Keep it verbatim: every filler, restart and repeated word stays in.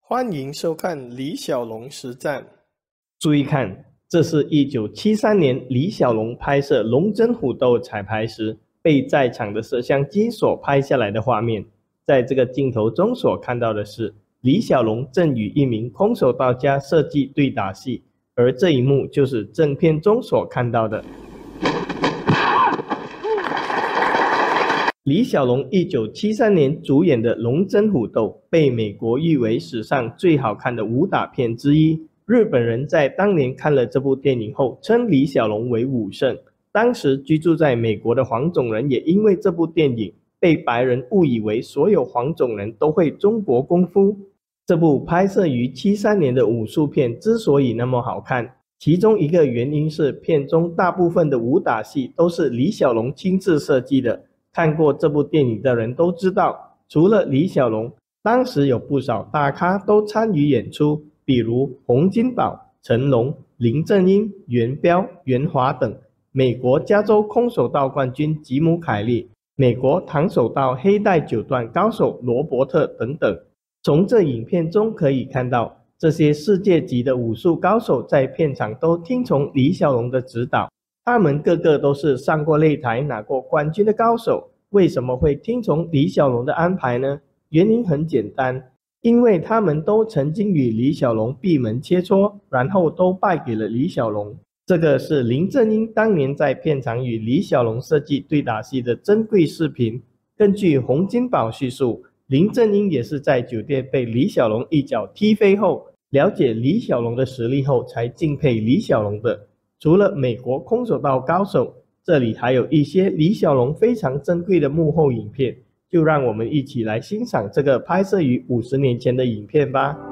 欢迎收看李小龙实战。 注意看，这是一九七三年李小龙拍摄龙争虎斗彩排时被在场的摄像机所拍下来的画面。在这个镜头中所看到的是李小龙正与一名空手道家设计对打戏，而这一幕就是正片中所看到的。李小龙一九七三年主演的《龙争虎斗》被美国誉为史上最好看的武打片之一。日本人在当年看了这部电影后，称李小龙为武圣。当时居住在美国的黄种人也因为这部电影被白人误以为所有黄种人都会中国功夫。这部拍摄于七三年的武术片之所以那么好看，其中一个原因是片中大部分的武打戏都是李小龙亲自设计的。看过这部电影的人都知道，除了李小龙，当时有不少大咖都参与演出，比如洪金宝、成龙、林正英、元彪、袁华等，美国加州空手道冠军吉姆凯利，美国跆手道黑带九段高手罗伯特等等。从这影片中可以看到，这些世界级的武术高手在片场都听从李小龙的指导，他们个个都是上过擂台拿过冠军的高手。为什么会听从李小龙的安排呢？原因很简单，因为他们都曾经与李小龙闭门切磋，然后都败给了李小龙。这个是林正英当年在片场与李小龙设计对打戏的珍贵视频。根据洪金宝叙述，林正英也是在酒店被李小龙一脚踢飞后，了解李小龙的实力后才敬佩李小龙的。除了美国空手道高手，这里还有一些李小龙非常珍贵的幕后影片，就让我们一起来欣赏这个拍摄于五十年前的影片吧。